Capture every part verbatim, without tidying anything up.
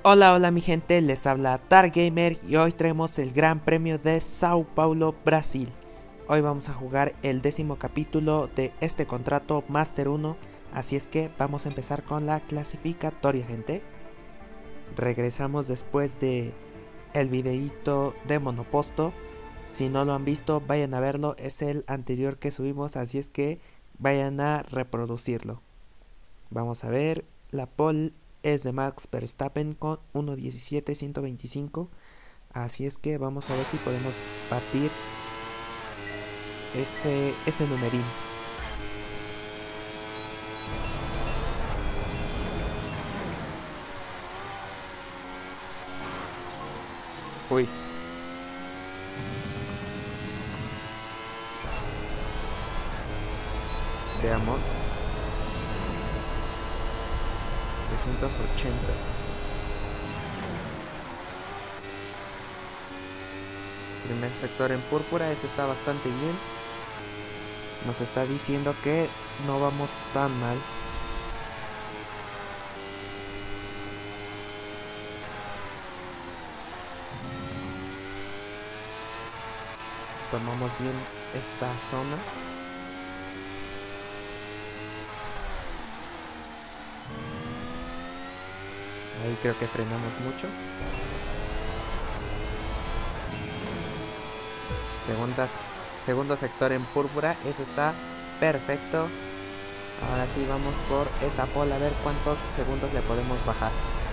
Hola, hola mi gente, les habla Dark Gamer y hoy traemos el Gran Premio de Sao Paulo, Brasil. Hoy vamos a jugar el décimo capítulo de este contrato Master uno, así es que vamos a empezar con la clasificatoria, gente. Regresamos después de el videíto de Monoposto. Si no lo han visto, vayan a verlo, es el anterior que subimos, así es que vayan a reproducirlo. Vamos a ver, la pole es de Max Verstappen con uno diecisiete ciento veinticinco, así es que vamos a ver si podemos batir ese, ese numerín. Uy. Veamos. trescientos ochenta. Primer sector en púrpura, eso está bastante bien. Nos está diciendo que no vamos tan mal. Tomamos bien esta zona. Ahí creo que frenamos mucho. Segunda, segundo sector en púrpura, eso está perfecto. Ahora sí vamos por esa pole a ver cuántos segundos le podemos bajar.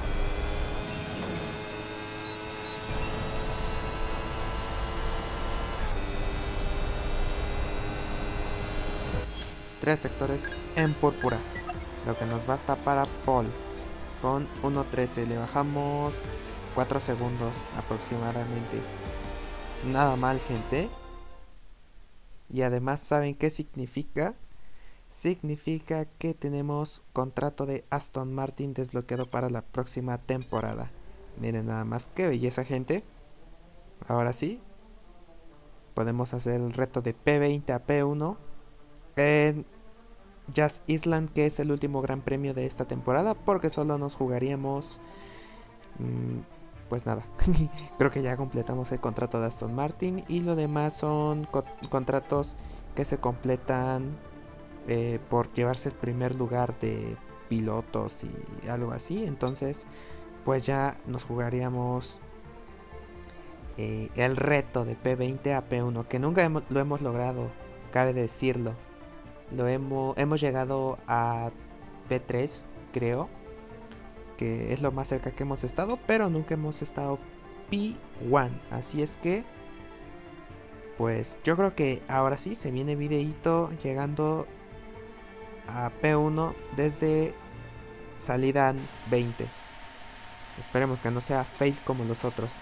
Tres sectores en púrpura, lo que nos basta para pole. Con uno trece le bajamos cuatro segundos aproximadamente. Nada mal, gente. Y además, ¿saben qué significa? Significa que tenemos contrato de Aston Martin desbloqueado para la próxima temporada. Miren nada más, qué belleza, gente. Ahora sí, podemos hacer el reto de P veinte a P uno en Jazz Island, que es el último gran premio de esta temporada, porque solo nos jugaríamos mmm, pues nada. Creo que ya completamos el contrato de Aston Martin y lo demás son co contratos que se completan eh, por llevarse el primer lugar de pilotos y algo así. Entonces pues ya nos jugaríamos eh, el reto de P veinte a P uno, que nunca hemos, lo hemos logrado, cabe decirlo. Lo hemos, hemos llegado a P tres, creo, que es lo más cerca que hemos estado, pero nunca hemos estado P uno. Así es que pues yo creo que ahora sí se viene videíto llegando a P uno desde salida veinte. Esperemos que no sea fail como los otros.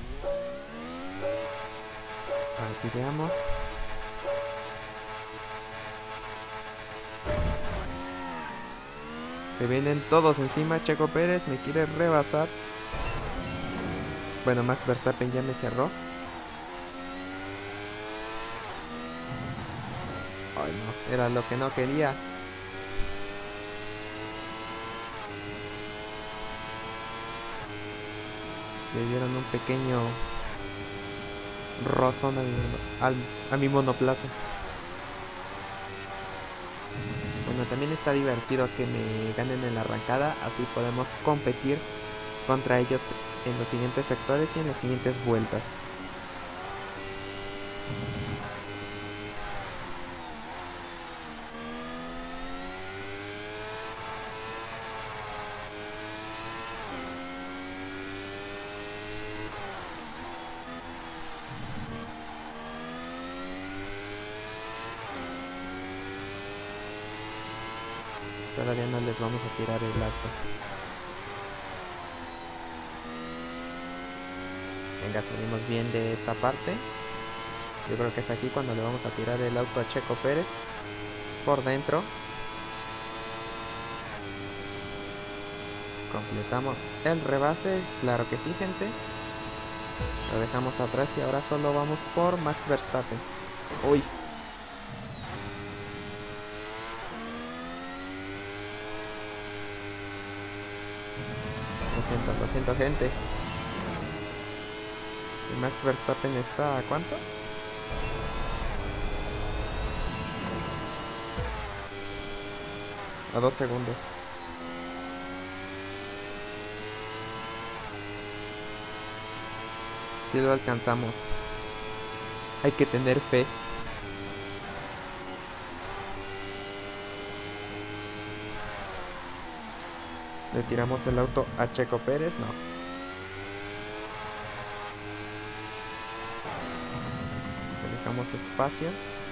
A ver si veamos. Se vienen todos encima. Checo Pérez me quiere rebasar. Bueno, Max Verstappen ya me cerró. Ay, no, era lo que no quería. Le dieron un pequeño rozón a mi, al, a mi monoplaza. Bueno, también está divertido que me ganen en la arrancada, así podemos competir contra ellos en los siguientes sectores y en las siguientes vueltas. Todavía no les vamos a tirar el auto. Venga, salimos bien de esta parte. Yo creo que es aquí cuando le vamos a tirar el auto a Checo Pérez. Por dentro. Completamos el rebase. Claro que sí, gente. Lo dejamos atrás y ahora solo vamos por Max Verstappen. Uy. Lo siento, lo siento, gente. Y Max Verstappen está a ¿cuánto? A dos segundos. Si lo alcanzamos. Hay que tener fe. Le tiramos el auto a Checo Pérez, no. Le dejamos espacio.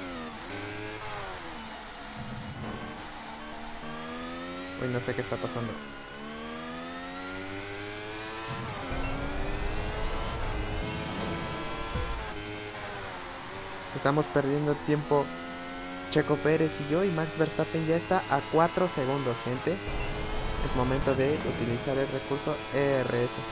Uy, no sé qué está pasando. Estamos perdiendo el tiempo Checo Pérez y yo, y Max Verstappen ya está a cuatro segundos, gente. Es momento de utilizar el recurso E R S.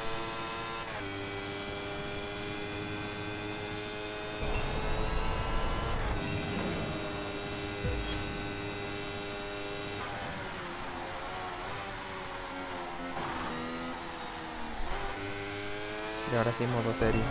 Y ahora sí, modo serio.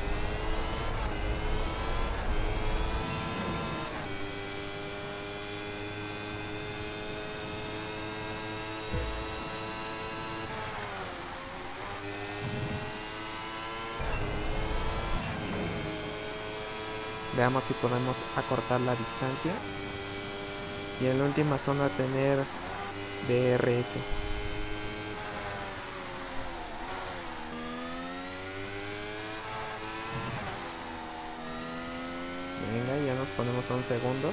Veamos si podemos acortar la distancia. Y en la última zona tener D R S. Venga, ya nos ponemos a un segundo.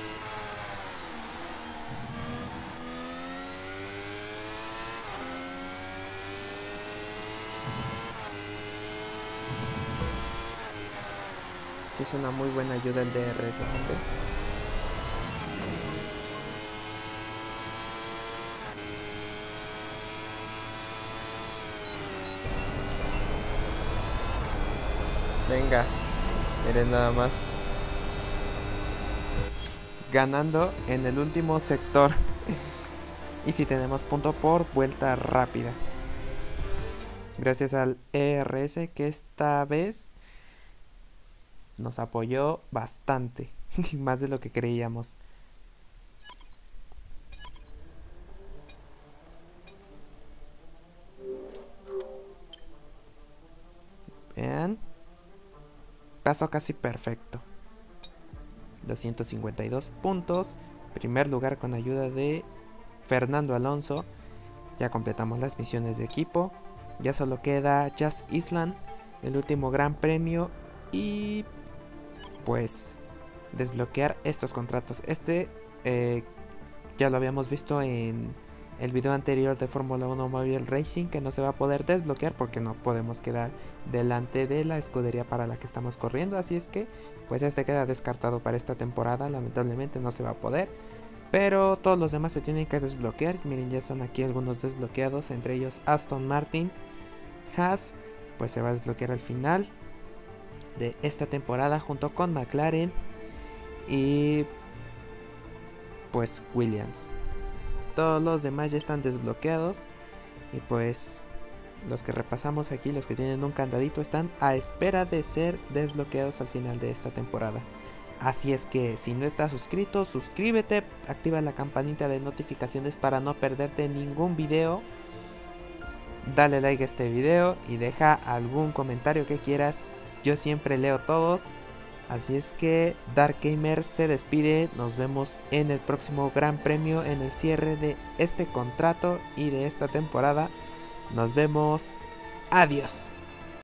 Sí, es una muy buena ayuda el D R S, gente. Venga, miren nada más. Ganando en el último sector. Y si tenemos punto por vuelta rápida. Gracias al E R S, que esta vez nos apoyó bastante. Más de lo que creíamos. Vean. Paso casi perfecto. doscientos cincuenta y dos puntos. Primer lugar con ayuda de Fernando Alonso. Ya completamos las misiones de equipo. Ya solo queda Just Island, el último gran premio. Y pues desbloquear estos contratos. Este eh, ya lo habíamos visto en el video anterior de Fórmula uno Mobile Racing, que no se va a poder desbloquear porque no podemos quedar delante de la escudería para la que estamos corriendo. Así es que pues este queda descartado para esta temporada. Lamentablemente no se va a poder, pero todos los demás se tienen que desbloquear. Miren, ya están aquí algunos desbloqueados, entre ellos Aston Martin, Haas, pues se va a desbloquear al final de esta temporada junto con McLaren y pues Williams. Todos los demás ya están desbloqueados y pues los que repasamos aquí, los que tienen un candadito, están a espera de ser desbloqueados al final de esta temporada. Así es que si no estás suscrito, suscríbete, activa la campanita de notificaciones para no perderte ningún video. Dale like a este video y deja algún comentario que quieras. Yo siempre leo todos. Así es que Dark Gamer se despide. Nos vemos en el próximo Gran Premio, en el cierre de este contrato y de esta temporada. Nos vemos. Adiós.